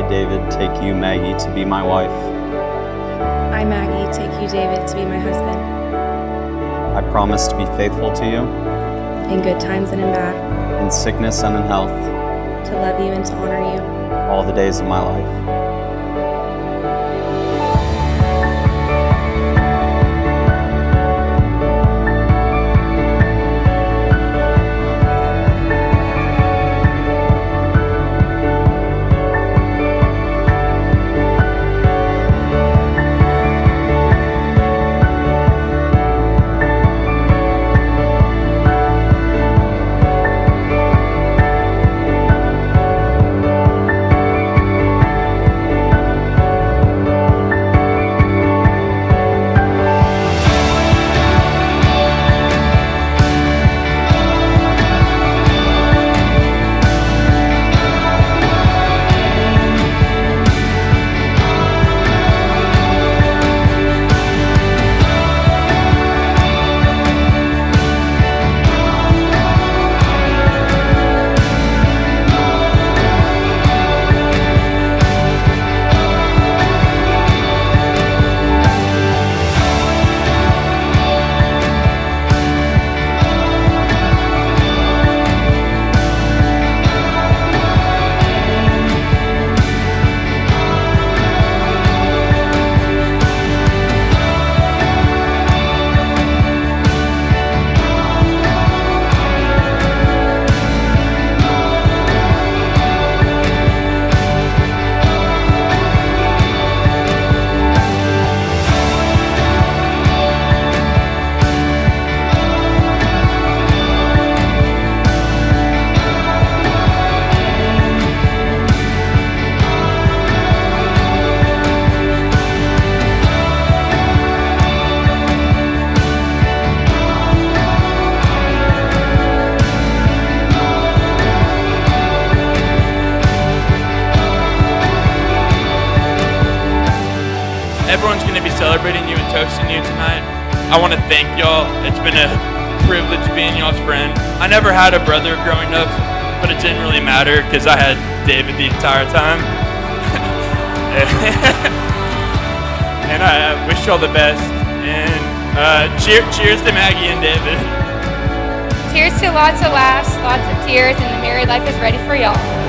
David, take you, Maggie, to be my wife. I, Maggie, take you, David, to be my husband. I promise to be faithful to you. In good times and in bad. In sickness and in health. To love you and to honor you. All the days of my life. Everyone's going to be celebrating you and toasting you tonight. I want to thank y'all. It's been a privilege being y'all's friend. I never had a brother growing up, but it didn't really matter because I had David the entire time. And I wish y'all the best. And cheers to Maggie and David. Cheers to lots of laughs, lots of tears, and the married life is ready for y'all.